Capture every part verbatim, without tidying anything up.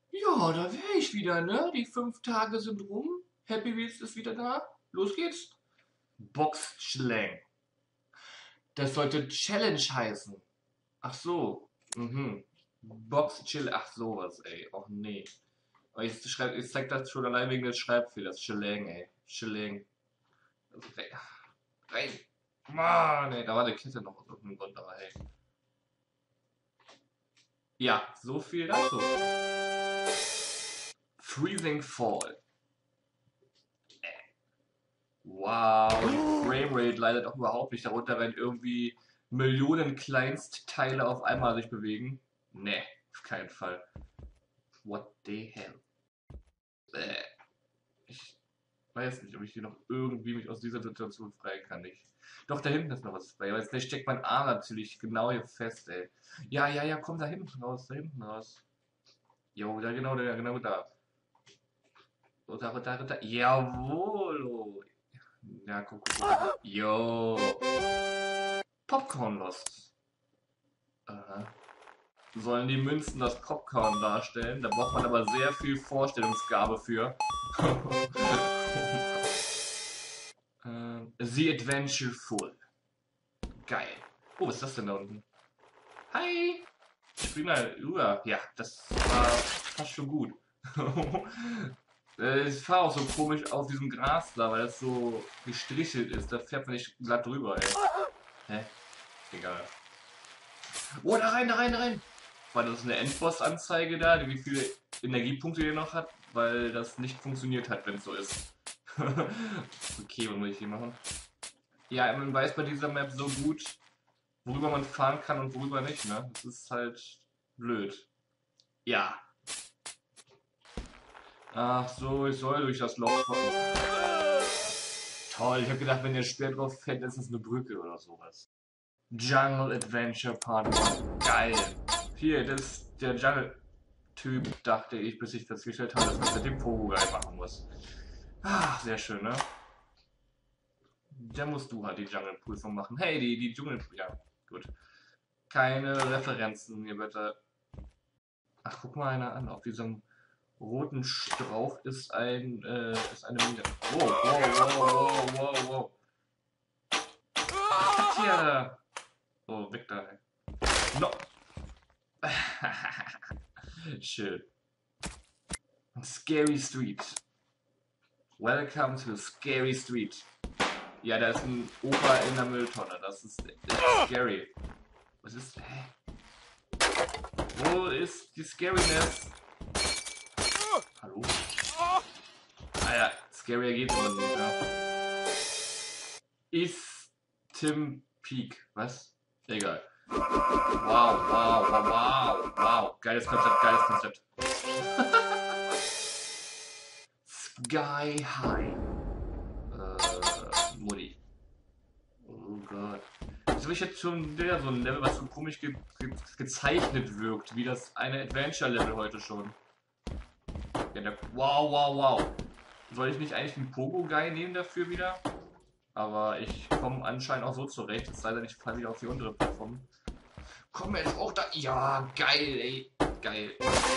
Ja, da wäre ich wieder, ne? Die fünf Tage sind rum. Happy Wheels ist wieder da. Los geht's. Boxschlang. Das sollte Challenge heißen. Ach so. Mhm. Box Chill. Ach sowas, ey. Och nee. Aber ich, schreib, ich zeig das schon allein wegen des Schreibfehlers. Schilling, ey. Schilling. Rein. Mann, ey. Da war die Kette noch aus irgendeinem Grund, aber hey. Ja, so viel dazu. Freezing Fall. Wow, die Framerate leidet auch überhaupt nicht darunter, wenn irgendwie Millionen Kleinstteile auf einmal sich bewegen. Ne, auf keinen Fall. What the hell? Äh, ich weiß nicht, ob ich hier noch irgendwie mich aus dieser Situation freien kann. Ich. Doch, da hinten ist noch was frei. Aber jetzt steckt mein Arm natürlich genau hier fest, ey. Ja, ja, ja, komm da hinten raus, da hinten raus. Jo, da genau, da, genau da. Runter, runter, runter. Jawohl. Oh. Ja, guck, guck, guck. Jo. Popcorn Lost. Aha. Sollen die Münzen das Popcorn darstellen? Da braucht man aber sehr viel Vorstellungsgabe für. ähm, The Adventure Full. Geil. Oh, was ist das denn da unten? Hi! Spiel mal rüber. Ja, das war fast schon gut. Ich fahre auch so komisch auf diesem Gras da, weil das so gestrichelt ist. Da fährt man nicht glatt drüber, ey. Hä? Egal. Oh, da rein, da rein, da rein! War das eine Endboss-Anzeige da, wie viele Energiepunkte ihr noch hat? Weil das nicht funktioniert hat, wenn es so ist. Okay, was muss ich hier machen? Ja, man weiß bei dieser Map so gut, worüber man fahren kann und worüber nicht, ne? Das ist halt blöd. Ja. Ach so, ich soll durch das Loch kommen. Toll, ich habe gedacht, wenn der Speer drauf fällt, ist es eine Brücke oder sowas. Jungle Adventure Part eins. Geil. Hier, das ist der Jungle-Typ, dachte ich, bis ich festgestellt habe, dass man mit dem Pogo-Guy machen muss. Ach, sehr schön, ne? Dann musst du halt die Jungle-Prüfung machen. Hey, die, die Dschungel... Ja, gut. Keine Referenzen hier bitte. Ach, guck mal einer an. Auf diesem roten Strauch ist ein, äh, ist eine Mine. Wow, wow, wow, wow, wow, wow. Tja. Oh, weg da. No. Schön. Scary Street. Welcome to Scary Street. Ja, da ist ein Opa in der Mülltonne. Das ist, das ist scary. Was ist... Hä? Wo ist die Scariness? Hallo? Ah ja, scarier geht's aber nicht, ja. Ist Tim Peak. Was? Egal. Wow, wow, wow, wow, wow. Geiles Konzept, geiles Konzept. Sky High. Äh, Mutti. Oh Gott. Wieso habe ich jetzt schon wieder so ein Level, was so komisch ge ge gezeichnet wirkt, wie das eine Adventure-Level heute schon. Ja, der, wow, wow, wow. Soll ich nicht eigentlich einen Pogo-Guy nehmen dafür wieder? Aber ich komme anscheinend auch so zurecht, es sei denn, ich falle wieder auf die untere Plattform. Komm jetzt auch da. Ja, geil, ey. Geil.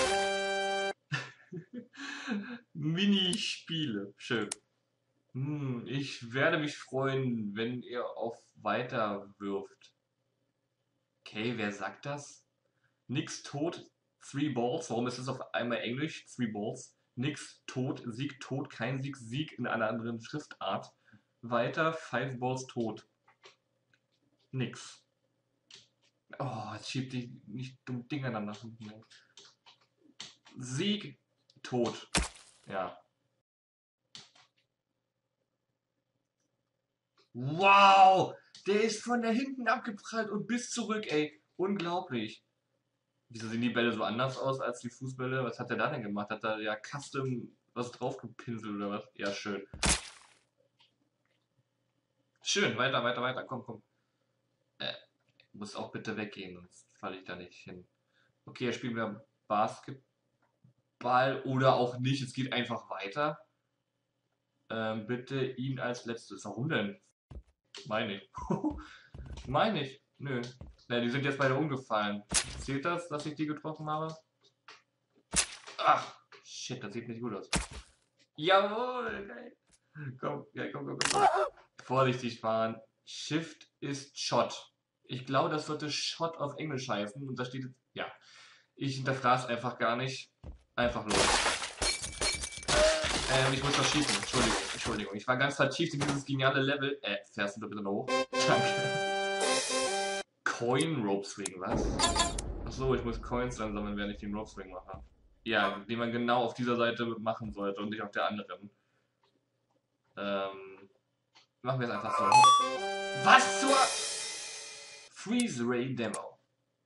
Minispiele. Schön. Hm, ich werde mich freuen, wenn ihr auf Weiter wirft. Okay, wer sagt das? Nix tot, three balls. Warum ist es auf einmal Englisch? Three balls. Nix tot, Sieg tot, kein Sieg, Sieg in einer anderen Schriftart. Weiter, five balls tot. Nix. Oh, jetzt schiebt die nicht dumm Dinger dann nach hinten. Sieg tot. Ja. Wow! Der ist von da hinten abgeprallt und bis zurück, ey. Unglaublich. Wieso sehen die Bälle so anders aus als die Fußbälle? Was hat der da denn gemacht? Hat er ja custom was draufgepinselt oder was? Ja, schön. Schön, weiter, weiter, weiter. Komm, komm. Äh, muss auch bitte weggehen, sonst falle ich da nicht hin. Okay, jetzt spielen wir Basketball oder auch nicht. Es geht einfach weiter. Ähm, bitte ihn als letztes. Warum denn? Meine ich. Meine ich. Nö. Na, die sind jetzt beide umgefallen. Zählt das, dass ich die getroffen habe? Ach, shit, das sieht nicht gut aus. Jawohl, geil. Komm, ja, komm, komm, komm, komm. Vorsichtig fahren. Shift ist Shot. Ich glaube, das sollte Shot auf Englisch heißen. Und da steht jetzt, ja. Ich hinterfrage es einfach gar nicht. Einfach los. Ähm, ich muss was schießen. Entschuldigung, Entschuldigung. Ich war ganz vertieft in dieses geniale Level. Äh, fährst du bitte noch hoch? Danke. Coin Rope Swing, was? Achso, ich muss Coins dann sammeln, während ich den Rope Swing mache. Ja, den man genau auf dieser Seite machen sollte und nicht auf der anderen. Ähm, machen wir es einfach so. Was zur Freeze Ray Demo?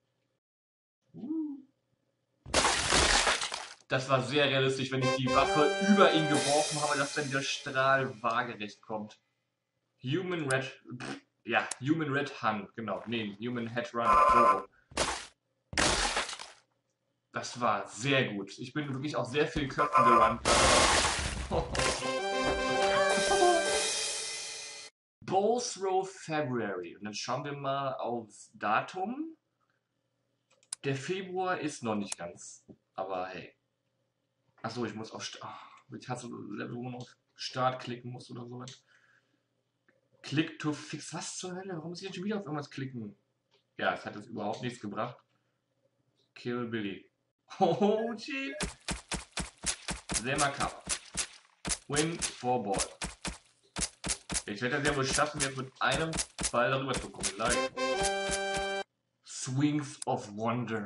Das war sehr realistisch, wenn ich die Waffe über ihn geworfen habe, dass dann der Strahl waagerecht kommt. Human Red... Pff, ja, Human Red Hand, genau. Nee, Human Head Run. So. Das war sehr gut. Ich bin wirklich auch sehr viel Köpfen gerannt. Balls Row February. Und dann schauen wir mal aufs Datum. Der Februar ist noch nicht ganz. Aber hey. Achso, ich muss auf Start. Ich hatte so ein Level, wo man auf Start klicken muss oder so. Click to fix. Was zur Hölle? Warum muss ich jetzt schon wieder auf irgendwas klicken? Ja, es hat jetzt überhaupt nichts gebracht. Kill Billy. Oh, shit. Sehr makaber. Win for Ball. Ich werde das ja wohl schaffen, jetzt mit einem Ball darüber zu kommen. Like. Swings of Wonder.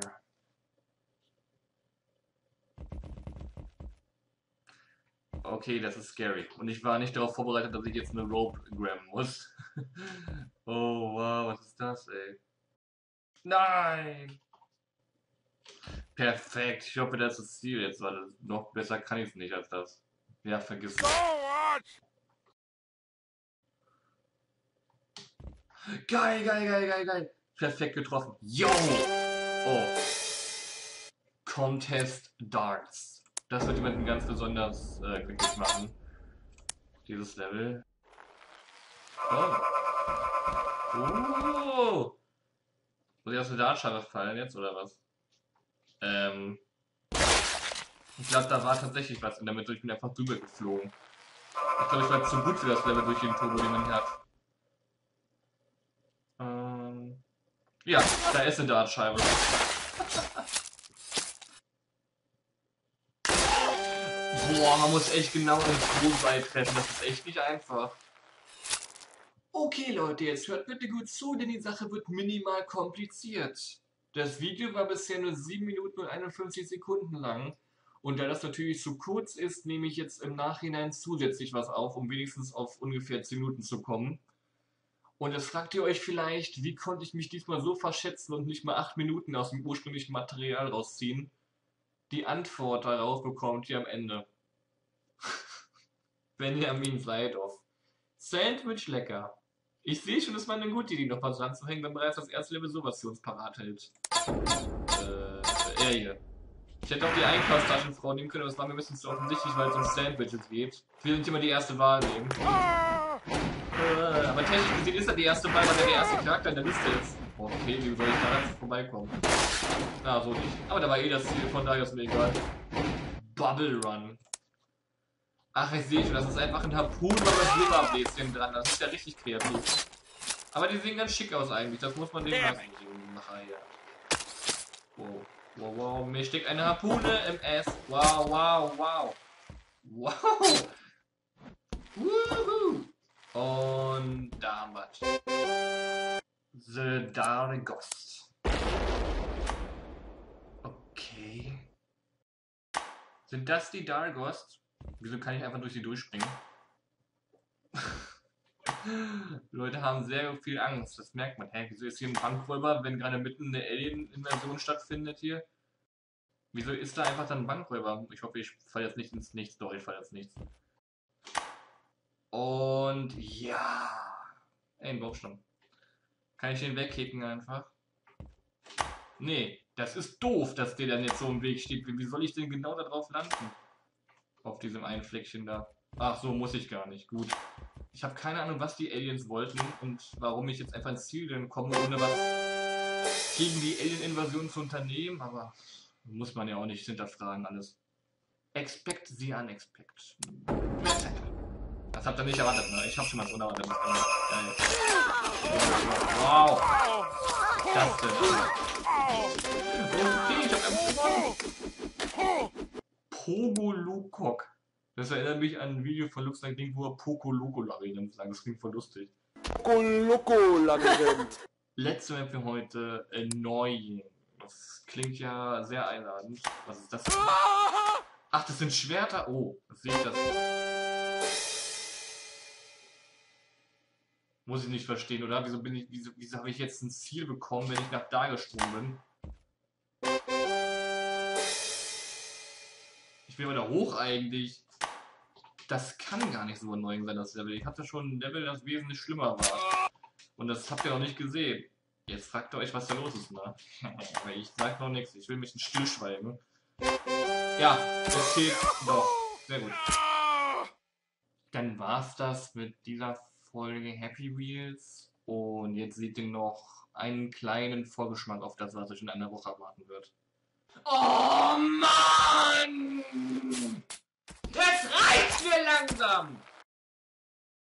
Okay, das ist scary. Und ich war nicht darauf vorbereitet, dass ich jetzt eine Rope grammen muss. Oh, wow, was ist das, ey? Nein! Perfekt. Ich hoffe, das ist das Ziel jetzt, weil noch besser kann ich es nicht als das. Ja, vergiss es. Geil, geil, geil, geil, geil. Perfekt getroffen. Yo! Oh. Contest Darts. Das wird jemanden ganz besonders äh, glücklich machen. Dieses Level. Oh. Oh. Muss ich aus der Dartscheibe fallen jetzt, oder was? Ähm. Ich glaube, da war tatsächlich was in der Mitte. Ich bin einfach drüber geflogen. Ich glaube, ich war zu gut für das Level durch den Turbo, den man hier hat. Ähm. Ja, da ist eine Dartscheibe. Boah, man muss echt genau ins Bullseye treffen. Das ist echt nicht einfach. Okay, Leute, jetzt hört bitte gut zu, denn die Sache wird minimal kompliziert. Das Video war bisher nur sieben Minuten und einundfünfzig Sekunden lang. Und da das natürlich zu kurz ist, nehme ich jetzt im Nachhinein zusätzlich was auf, um wenigstens auf ungefähr zehn Minuten zu kommen. Und jetzt fragt ihr euch vielleicht, wie konnte ich mich diesmal so verschätzen und nicht mal acht Minuten aus dem ursprünglichen Material rausziehen? Die Antwort darauf bekommt ihr am Ende. Benjamin Seidorf. Sandwich lecker. Ich sehe schon, es war eine gute Idee, noch was dran zu hängen, wenn bereits das erste Level sowas für uns parat hält. Äh, er hier. Ich hätte auch die Einkaufstaschenfrau nehmen können, aber es war mir ein bisschen zu offensichtlich, weil es um Sandwiches geht. Ich will nicht immer die erste Wahl nehmen. Äh, aber technisch gesehen ist er die erste Wahl, weil er der erste Charakter in der Liste ist. Okay, wie soll ich da jetzt vorbeikommen? Na, so nicht. Aber da war eh das Ziel, von daher ist mir egal. Bubble Run. Ach, ich sehe schon, das ist einfach ein Harpun und das Silberbläschen dran. Das ist ja richtig kreativ. Aber die sehen ganz schick aus eigentlich, das muss man denen lassen. Wow, wow, wow, mir steckt eine Harpune im S. Wow, wow, wow. Wow. Woohoo. Und da haben wir The Dargost. Okay. Sind das die Dargost? Wieso kann ich einfach durch sie durchspringen? Leute haben sehr viel Angst, das merkt man. Hä, wieso ist hier ein Bankräuber, wenn gerade mitten eine Alien-Invasion stattfindet hier? Wieso ist da einfach dann ein Bankräuber? Ich hoffe, ich falle jetzt nicht ins Nichts. Doch, ich falle jetzt nichts. Und ja. Ey, ein Baumstamm. Kann ich den wegkicken einfach? Nee, das ist doof, dass der dann jetzt so im Weg steht. Wie soll ich denn genau da drauf landen? Auf diesem einen Fleckchen da. Ach, so muss ich gar nicht. Gut. Ich habe keine Ahnung, was die Aliens wollten und warum ich jetzt einfach ins Ziel dann komme, ohne was gegen die Alien-Invasion zu unternehmen, aber muss man ja auch nicht hinterfragen alles. Expect the unexpected. Das habt ihr nicht erwartet, ne? Ich hab schon mal so unerwartet. Geil. Wow. Das denn? Okay, ich hab gewonnen. Pogo Lokok. Das erinnert mich an ein Video von Lux Like Ding, wo er Poco Loco Labyrinth sagt. Das klingt voll lustig. Poco Loco Labyrinth. Letzte Map für heute, Annoying. Das klingt ja sehr einladend. Was ist das? Ach, das sind Schwerter. Oh, das sehe ich das. Muss ich nicht verstehen, oder? Wieso bin ich, wieso, wieso habe ich jetzt ein Ziel bekommen, wenn ich nach da gesprungen bin? Ich will wieder hoch eigentlich. Das kann gar nicht so annoying sein, das Level. Ich hatte schon ein Level, das wesentlich schlimmer war. Und das habt ihr noch nicht gesehen. Jetzt fragt ihr euch, was da los ist, ne? Aber ich sag noch nichts. Ich will mich nicht stillschweigen. Ja, das geht doch. Sehr gut. Dann war's das mit dieser Folge Happy Wheels. Und jetzt seht ihr noch einen kleinen Vorgeschmack auf das, was euch in einer Woche erwarten wird. Oh Mann! Jetzt reicht's mir langsam!